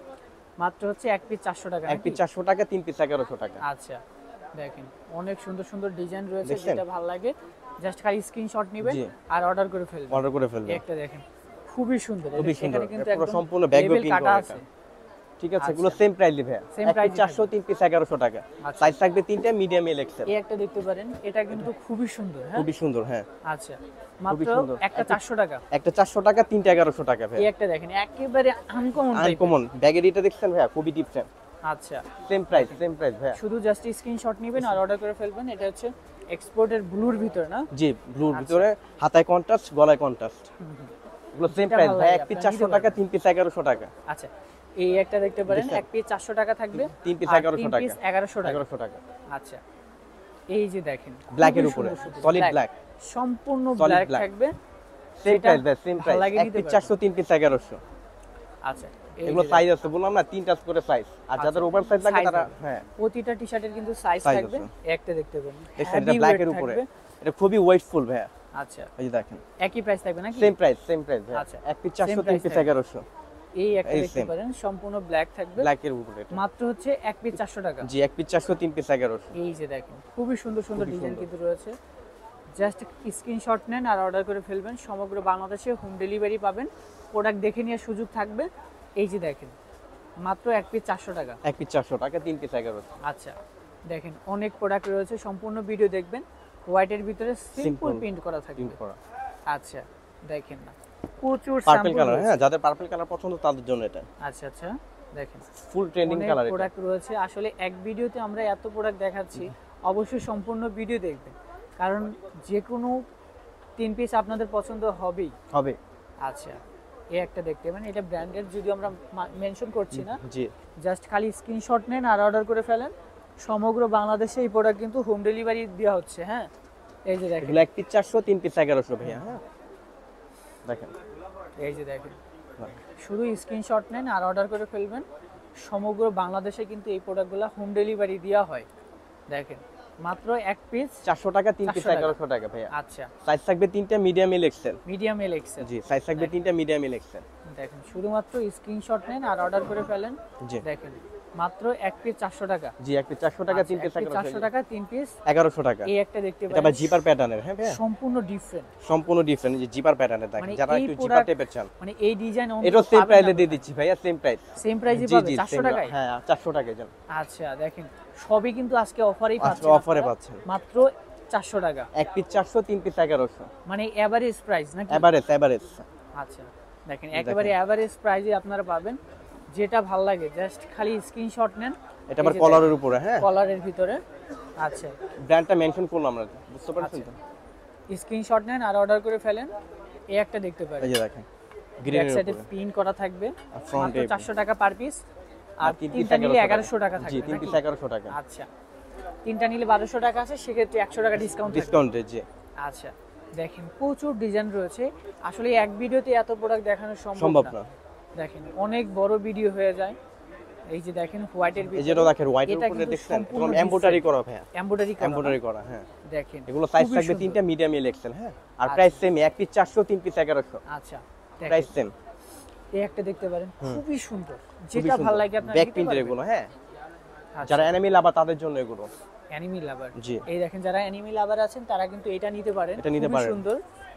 মাত্র হচ্ছে এক পিস চারশো টাকা এক পিস নাকি? চারশো টাকা, তিন পিস এগারোশো টাকা। আচ্ছা দেখেন অনেক সুন্দর সুন্দর ডিজাইন রয়েছে, দেখছেন? যেটা ভালো লাগে জাস্ট খালি স্ক্রিনশট নেবেন জি। আর অর্ডার করে ফেলবেন। অর্ডার করে এই ফেলবেন। একটা দেখেন খুবই সুন্দর, খুবই এখানে সুন্দর। কিন্তু পুরো একদম সম্পূর্ণ ব্যাগ label প্রিন্ট কাটা করা আছে। এটা। ঠিক আছে এগুলো সেম প্রাইস দিবে। Same এক price পিস ই চারশো, থাকবে। তিন পিস এগারোশো টাকা। আচ্ছা। সাইজ থাকবে তিনটে, মিডিয়াম এল এক্সেল। এই একটা দেখতে পারেন, এটা কিন্তু খুবই সুন্দর। হ্যাঁ খুবই সুন্দর। হ্যাঁ আচ্ছা মাত্র সুন্দর। একটা চারশো টাকা। একটা চারশো টাকা, তিনটা এগারোশো টাকা ভাই। এই একটা দেখেন একেবারে আনকমন টাইপের। আনকমন ব্যাগের এটা দেখছেন ভাইয়া, খুবই ডিফারেন্ট। আচ্ছা সেম প্রাইস, সেম প্রাইস ভাইয়া। শুধু জাস্ট স্ক্রিনশট নেবেন আর অর্ডার করে ফেলবেন। এটা হচ্ছে এক্সপোর্টের ব্লুর ভিতর না? জি ব্লুর ভিতরে হাতায় কন্ট্রাস্ট, গলায় কন্ট্রাস্ট। এগুলো সেম যেটা প্রাইস ভালো ভাই। লাগে এক পিস আপনারা চারশো নিতে টাকা, পারবেন। তিন পিস এগারোশো টাকা। আচ্ছা এই একটা দেখতে পারেন, দেখছেন? এক পিস চারশো টাকা থাকবে, তিন পিস আর এগারোশো তিন টাকা। পিস এগারোশো টাকা। এগারোশো টাকা আচ্ছা এই যে দেখেন ব্ল্যাকের খুবই উপরে সুন্দর সুন্দর সলিড black, ব্ল্যাক। সম্পূর্ণ Solid ব্ল্যাক black। থাকবে। সেম যেটা প্রাইস ভাই, সেম ভালো প্রাইস। লাগে এক নিতে পিস পারবেন। চারশো, তিন পিস এগারোশো। আচ্ছা এই এগুলো যে সাইজ আছে, বললাম না তিনটা করে সাইজ। আর যাদের ওভার সাইজ লাগে Size তারা আছে। হ্যাঁ প্রতিটা টি শার্টের কিন্তু সাইজ Size থাকবে। আছে। এই একটা দেখতে পারেন দেখছেন এটা heavy ব্ল্যাকের weight উপরে। থাকবে। এটা খুবই ওয়েটফুল ভাইয়া। আচ্ছা এই যে দেখেন একই প্রাইস থাকবে নাকি? সেম প্রাইস, সেম প্রাইস ভাই। আচ্ছা। এক পিস Same চারশো, তিন price পিস থাকবে। এগারোশো। এই একটা এই দেখতে same। পারেন সম্পূর্ণ ব্ল্যাক থাকবে, ব্ল্যাকের উপরে এটা। মাত্র হচ্ছে এক পিস চারশো টাকা। জি এক পিস চারশো, তিন পিস এগারোশো। এই যে দেখেন খুবই সুন্দর সুন্দর খুবই ডিজাইন সুন্দর। কিন্তু রয়েছে। জাস্ট স্ক্রিনশট নেন আর অর্ডার করে ফেলবেন। সমগ্র বাংলাদেশে হোম ডেলিভারি পাবেন। প্রোডাক্ট দেখে নেওয়ার সুযোগ থাকবে। এই যে দেখেন মাত্র এক পিস চারশো টাকা। এক পিস চারশো টাকা, তিন পিস এগারোশো। আচ্ছা দেখেন অনেক প্রোডাক্ট রয়েছে, সম্পূর্ণ ভিডিও দেখবেন। হোয়াইটের ভিতরে সিম্পল Simple প্রিন্ট করা থাকবে। প্রিন্ট করা। আচ্ছা দেখেন না প্রচুর পার্পল sample কালার। রয়েছে। হ্যাঁ যাদের পার্পল কালার পছন্দ তাদের জন্য এটা আচ্ছা আচ্ছা দেখেন ফুল ট্রেন্ডিং অনেক কালার এটা। প্রোডাক্ট রয়েছে। আসলে এক ভিডিওতে আমরা এত প্রোডাক্ট দেখাচ্ছি, অবশ্যই সম্পূর্ণ ভিডিও দেখবেন, কারণ যে কোনো তিন পিস আপনাদের পছন্দ হবেই। হবে। আচ্ছা এই একটা দেখতে পাবেন, এটা ব্র্যান্ডের যদিও আমরা মেনশন করছি না, জি জাস্ট খালি স্ক্রিনশট নেন আর অর্ডার করে ফেলেন। সমগ্র বাংলাদেশে এই প্রোডাক্ট কিন্তু হোম ডেলিভারি দেওয়া হচ্ছে। হ্যাঁ এই যে দেখেন, এগুলো এক পিস চারশো, তিন পিস এগারোশো ভাইয়া। হ্যাঁ দেখেন এই যে দেখেন শুধু স্ক্রিনশট নেন আর অর্ডার করে ফেলবেন। সমগ্র বাংলাদেশে কিন্তু এই প্রোডাক্টগুলো হোম ডেলিভারি দেওয়া হয়। দেখেন মাত্র এক পিস চারশো টাকা, তিন পিস চারশো টাকা। এগারোশো টাকা ভাইয়া। আচ্ছা সাইজ থাকবে তিনটা, medium L XL. Medium L XL. জি সাইজ থাকবে তিনটা, মিডিয়াম এল এক্সেল। দেখেন শুধুমাত্র স্ক্রিনশট নেন আর অর্ডার করে ফেলেন। জি দেখেন মাত্র এক পিস চারশো টাকা। জি এক পিস চারশো টাকা, তিন পিস চারশো এগারোশো টাকা তিন পিস। এগারোশো টাকা। এই একটা দেখতে এটা আবার পারেন জিপার প্যাটার্নের। হ্যাঁ ভাইয়া সম্পূর্ণ ডিফারেন্ট, সম্পূর্ণ ডিফারেন্ট। যে জিপার প্যাটার্নের দেখেন, মানে যারা এই একটু জিপার product- টাইপের চান মানে এই ডিজাইন এটা সেম প্রাইসে দিয়ে দিচ্ছি ভাইয়া। সেম প্রাইস, সেম প্রাইসে জি পাবে জি চারশো same, টাকায়। হ্যাঁ চারশো টাকায় জান। আচ্ছা দেখেন সবই কিন্তু আজকে অফারেই আজকে পাচ্ছেন। অফারে আপনারা। পাচ্ছেন। মাত্র চারশো টাকা। এক পিস চারশো, তিন পিস এগারোশো। মানে এভারেজ প্রাইস নাকি? Average, average. আচ্ছা দেখেন একেবারে এভারেজ প্রাইসে আপনারা পাবেন। যেটা ভালো লাগে জাস্ট খালি স্ক্রিনশট নেন। এটা আবার কলারের উপরে। হ্যাঁ কলারের ভিতরে। আচ্ছা ব্র্যান্ডটা মেনশন করলাম আমরা, বুঝতে পারছেন তো? স্ক্রিনশট নেন আর অর্ডার করে ফেলেন। এই একটা দেখতে পারেন, এই যে দেখেন ব্যাক গ্রিনের সাইডে উপরে। পিন করা থাকবে। আর front মাত্র এ- চারশো টাকা পার পিস। আর আর তিন পিস তিনটা নিলে এগারোশো টাকা জি থাকবে তিন পিস নাকি? এগারোশো টাকা। আচ্ছা তিনটা নিলে বারোশো টাকা আছে, সেক্ষেত্রে একশো টাকা ডিসকাউন্ট ডিসকাউন্টে জি আচ্ছা দেখেন প্রচুর ডিজাইন রয়েছে, আসলে এক ভিডিওতে এত প্রোডাক্ট দেখানো সম্ভব সম্ভব না। না। দেখেন অনেক বড় ভিডিও হয়ে যায়। এই যে দেখেন হোয়াইটের এই যেটা দেখেন হোয়াইটের উপরে দেখছেন একদম এমব্রয়ডারি করা ভাইয়া, এমব্রয়ডারি করা এমব্রয়ডারি করা হ্যাঁ। দেখেন এগুলো সাইজ থাকবে তিনটা, মিডিয়াম এল এক্সেল হ্যাঁ। আর প্রাইস সেম, এক পিস চারশো, তিন পিস এগারোশো। আচ্ছা প্রাইস সেম। এই একটা দেখতে পারেন খুবই সুন্দর, যেটা ভালো লাগে আপনার ব্যাক প্রিন্টের এগুলো হ্যাঁ। যারা অ্যানিমি লাভার তাদের জন্য এগুলো। অ্যানিমি লাভার জি, এই দেখেন যারা অ্যানিমি লাভার আছেন তারা কিন্তু এটা নিতে পারেন, এটা নিতে খুবই পারেন। সুন্দর।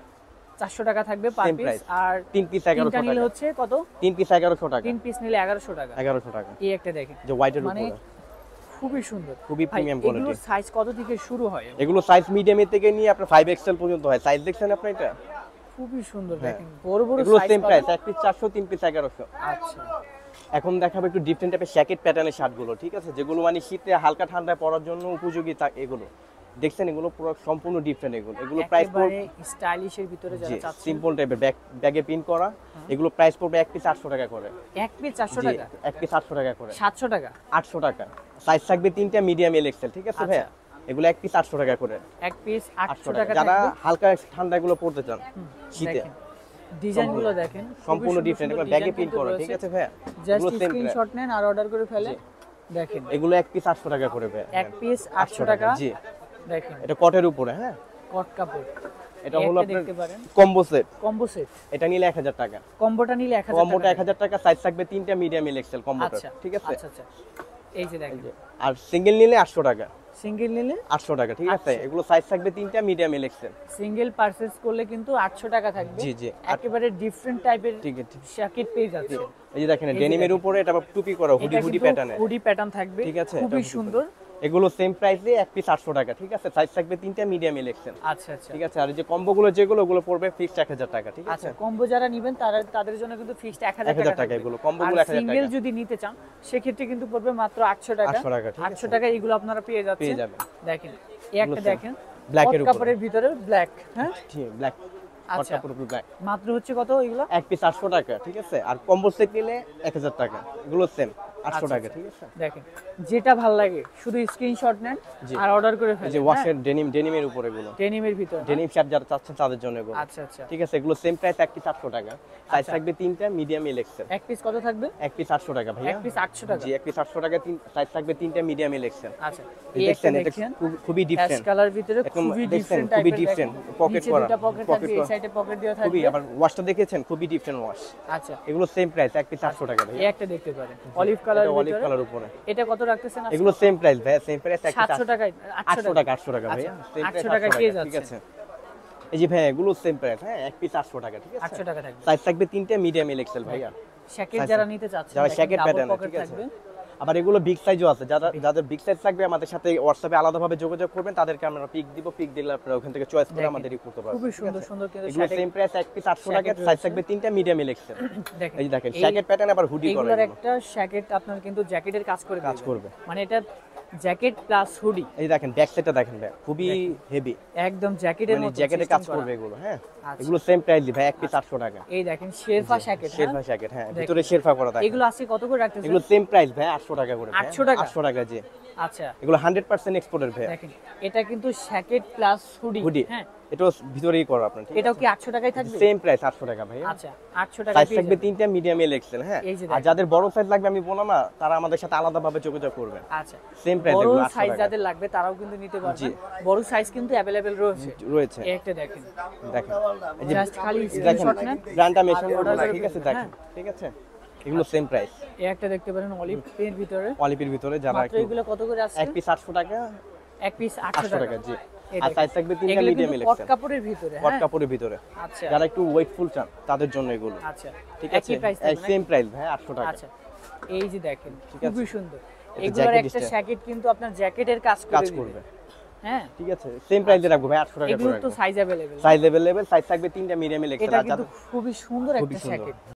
চারশো টাকা থাকবে পার Same পিস, price। আর তিন পিস এগারোশো তিনটা নিলে টাকা। হচ্ছে কত? তিন পিস এগারোশো টাকা। তিন পিস নিলে এগারোশো টাকা। এগারোশো টাকা। এই একটা দেখেন যে হোয়াইটের মানে উপরে খুবই সুন্দর, খুবই ভাই, প্রিমিয়াম এগুলোর কোয়ালিটি। সাইজ কত থেকে শুরু হয়? এগুলো সাইজ মিডিয়ামের থেকে নিয়ে আপনার ফাইভ এক্সেল পর্যন্ত হয়। সাইজ দেখছেন আপনি এটা? খুবই সুন্দর হ্যাঁ। দেখেন, বড় বড় এগুলো সাইজ সেম প্রাইস, এক পিস চারশো, তিন পিস এগারোশো। আচ্ছা এখন দেখাবো একটু ডিফারেন্ট টাইপের জ্যাকেট প্যাটার্নের শার্টগুলো, ঠিক আছে, যেগুলো মানে শীতে হালকা ঠান্ডায় পরার জন্য উপযোগী। তা এগুলো দেখছেন, এগুলো পুরো সম্পূর্ণ ডিফারেন্ট। এগুলো এগুলো প্রাইস একেবারে স্টাইলিশের ভিতরে যারা চাচ্ছেন, সিম্পল টাইপের ব্যাগ ব্যাগে পিন করা। এগুলো প্রাইস পড়বে এক পিস আটশো টাকা করে। এক পিস চারশো জি, টাকা, এক পিস আটশো টাকা করে। সাতশো টাকা, আটশো টাকা। সাইজ থাকবে তিনটা, মিডিয়াম এল এক্সেল, ঠিক আছে ভাইয়া। আচ্ছা। এগুলো এক পিস আটশো টাকা করে। এক পিস আটশো আটশো টাকা। টাকা যারা থাকবে। হালকা ঠান্ডা এগুলো পড়তে চান শীতে, ডিজাইনগুলো দেখেন সম্পূর্ণ ডিফারেন্ট। এগুলো ব্যাগে পিন করা, ঠিক আছে ভাইয়া। জাস্ট এগুলো সেম স্ক্রিনশট নেন আর অর্ডার করে ফেলে। দেখেন এগুলো এক পিস আটশো টাকা করে ভাইয়া। এক পিস আটশো টাকা। জি, দেখেন এটা কটের উপরে হ্যাঁ। কট কাপড়, এটা হলো আপনার দেখতে পারেন কম্বো সেট। কম্বো সেট, এটা নিলে এক হাজার টাকা। কম্বোটা নিলে এক হাজার কম্বোটা টাকা। এক হাজার টাকা। সাইজ থাকবে তিনটা, মিডিয়াম এল এক্সেল কম্বোটা, আচ্ছা ঠিক আছে। আচ্ছা আচ্ছা এই যে দেখেন আর সিঙ্গেল নিলে আটশো টাকা। সিঙ্গেল নিলে আটশো টাকা, ঠিক আছে। এগুলো সাইজ থাকবে তিনটা, medium L XL. Single purchase করলে কিন্তু আটশো টাকা থাকবে। জি জি। একেবারে ডিফারেন্ট টাইপের ঠিক আছে। জ্যাকেট পেয়ে যাচ্ছে। এই যে দেখেন ডেনিমের উপরে এটা আবার টুপি করা, হুডি হুডি প্যাটার্নে, হুডি প্যাটার্ন থাকবে, ঠিক আছে। খুবই এটা সুন্দর। এগুলো সেম প্রাইসে এক পিস আটশো টাকা, ঠিক আছে। সাইজ থাকবে তিনটা, মিডিয়াম এল এক্সেল, আচ্ছা আচ্ছা ঠিক আছে। আর এই যে কম্বোগুলো যেগুলো ওগুলো পড়বে ফিক্সড এক হাজার টাকা, ঠিক আছে। আচ্ছা কম্বো যারা নেবেন তারা তাদের জন্য কিন্তু ফিক্সড এক হাজার এক হাজার টাকা টাকা থাকবে। এগুলো, কম্বোগুলো এক হাজার সিঙ্গেল টাকা। যদি নিতে চান সেক্ষেত্রে কিন্তু পড়বে মাত্র আটশো টাকা। আটশো টাকা, ঠিক আছে। আটশো টাকা এগুলো আপনারা পেয়ে যাচ্ছেন। পেয়ে যাবেন। দেখেন এই একটা same। দেখেন Black এর কট উপরে। কাপড়ের ভিতরে ব্ল্যাক, হ্যাঁ ঠিক, ব্ল্যাক আচ্ছা পুরো ব্ল্যাক। মাত্র হচ্ছে কত এগুলো? এক পিস আটশো টাকা, ঠিক আছে। আর কম্বো সেট নিলে এক হাজার টাকা। এগুলো সেম আটশো টাকা, ঠিক আছে। দেখেন যেটা ভালো লাগে শুধু স্ক্রিনশট নেন আর অর্ডার করে এই ফেলেন। যে ওয়াশের ডেনিম, ডেনিমের উপরে এগুলো ডেনিমের ভিতরে, হ্যাঁ? ডেনিম শার্ট যারা চাচ্ছেন তাদের জন্য এগুলো, আচ্ছা আচ্ছা ঠিক আছে। এগুলো সেম প্রাইস, এক পিস আটশো টাকা। সাইজ থাকবে তিনটা, মিডিয়াম এল এক্সেল। এক পিস কত থাকবে? এক পিস আটশো টাকা ভাইয়া। এক পিস আটশো টাকা। জি, এক পিস আটশো টাকা। তিন সাইজ থাকবে তিনটা, মিডিয়াম এল এক্সেল। আচ্ছা এই এই একটা দেখছেন, এটা দেখেন খুব- খুবই অ্যাশ ডিফারেন্ট। কালার ভিতরে একদম খুবই দেখছেন, ডিফারেন্ট খুবই টাইপের। different, দেখেন pocket নিচে করা, দুটো পকেট pocket থাকবে, এই করা। সাইডে পকেট দেওয়া খুবই, থাকবে। আবার ওয়াশটা দেখেছেন, খুবই ডিফারেন্ট ওয়াশ। আচ্ছা এগুলো সেম প্রাইস, এক পিস আটশো টাকা এই ভাইয়া। একটা দেখতে পারেন অলিভ কালার এটা অলিভ ভিতরে। কালার উপরে। এটা কত রাখতেছেন আজকে? এগুলো সেম প্রাইস ভাইয়া, সেম প্রাইস, এক পিস সাতশো টাকায় আটশো আটশো টাকা, আটশো টাকা ভাইয়া। আচ্ছা, Same price আটশো টাকায় আটশো পেয়ে টাকা, ঠিক যাচ্ছেন। আছে। এই যে ভাইয়া এগুলো সেম প্রাইস, হ্যাঁ, এক পিস আটশো টাকা, ঠিক আছে। আটশো টাকা থাকবে। সাইজ থাকবে তিনটা, মিডিয়াম এল এক্সেল ভাইয়া। শ্যাকেট size যারা থাকবে। নিতে চাচ্ছেন যারা দেখেন শ্যাকেট ডাবল প্যাটার্ন, পকেট ঠিক আছে। থাকবে। আবার এগুলো বিগ সাইজও আছে। যারা যাদের বিগ সাইজ থাকবে আমাদের সাথে হোয়াটসঅ্যাপে আলাদাভাবে যোগাযোগ করবেন, তাদেরকে আমরা পিক দিব। পিক দিলে আপনারা ওখান থেকে চয়েস করে দেখেন, আমাদের ই করতে পারবেন। খুবই সুন্দর সুন্দর কিন্তু এগুলো শ্যাকেট সেম প্রাইস, এক পিস আটশো টাকা। শ্যাকেট সাইজ রয়েছে। থাকবে তিনটা, মিডিয়াম এল এক্সেল। দেখেন এই যে দেখেন এই- শ্যাকেট প্যাটার্ন, আবার হুডি করা এগুলোর এগুলো। একটা শ্যাকেট আপনার কিন্তু জ্যাকেটের কাজ করে কাজ দিবে। করবে। মানে এটা জ্যাকেট প্লাস হুডি, এই দেখেন ব্যাক সাইডটা দেখেন ভাই, খুবই হেভি, একদম জ্যাকেটের মানে মতো জ্যাকেটে system কাজ করা। করবে এগুলো, হ্যাঁ। আচ্ছা। এগুলো সেম প্রাইস ভাই, এক পিস আটশো টাকা। এই দেখেন শেরফা শ্যাকেট, হ্যাঁ? শেরফা জ্যাকেট, হ্যাঁ, দেখেন। ভিতরে শেরফা করা থাকে। এগুলো আছে কত করে রাখতেছেন? এগুলো সেম প্রাইস ভাই, আটশো টাকা করে। আটশো টাকা? আটশো টাকা, জি। আচ্ছা এগুলো হান্ড্রেড পার্সেন্ট এক্সপোর্টের ভাই। দেখেন এটা কিন্তু শ্যাকেট প্লাস হুডি, হুডি, হ্যাঁ? এটাও ভিতরেই করা আপনার, ঠিক এটাও আছে। কি আটশো টাকায় থাকবে? সেম প্রাইস, আটশো টাকা ভাই। আচ্ছা আটশো টাকা সাইজ পেয়ে থাকবে যাবেন। তিনটা, মিডিয়াম এল এক্সেল, হ্যাঁ। এই যে আর দেখেন। যাদের বড় সাইজ লাগবে আমি বললাম না, তারা আমাদের সাথে আলাদাভাবে যোগাযোগ করবে। আচ্ছা সেম প্রাইস, বড় এগুলো আটশো সাইজ টাকা যাদের লাগবে তারাও কিন্তু নিতে পারবেন। জি। বড় সাইজ কিন্তু अवेलेबल রয়েছে। রয়েছে। এই একটা দেখেন দেখেন এই যে জাস্ট খালি দেখেন স্ক্রিনশট নেন ব্র্যান্ডটা মেনশন আর করব order না, করে ঠিক আছে। ফেলবেন, দেখেন, ঠিক আছে। এগুলো সেম প্রাইস। এই একটা দেখতে পারেন অলিভ পের ভিতরে। অলিভের ভিতরে যারা মাত্র একটু এগুলো কত করে আছে? এক পিস আটশো টাকা, এক পিস আটশো আটশো টাকা, টাকা। জি। এই আর দেখেন। সাইজ থাকবে তিনটা, এগুলো মিডিয়াম কিন্তু এল কট এক্সেল। কাপড়ের ভিতরে, কট হ্যাঁ? কাপড়ের ভিতরে, আচ্ছা যারা একটু ওয়েটফুল চান তাদের জন্য এগুলো, আচ্ছা ঠিক আছে। একই প্রাইস এই সেম প্রাইস ভাই, আটশো টাকা। আচ্ছা এই যে দেখেন ঠিক খুবই আছে। সুন্দর। এটা এগুলোর jacket একটা style। শ্যাকেট কিন্তু আপনার জ্যাকেটের কাজ করে কাজ দিবে। করবে, হ্যাঁ ঠিক আছে। সেম প্রাইসে রাখবো ভাই, আটশো টাকা এগুলো করে তো রাখবো। Size available. Size available, size থাকবে তিনটা, মিডিয়াম এল এক্সেল। এটা আর কিন্তু যাদের খুবই সুন্দর খুবই একটা সুন্দর। শ্যাকেট।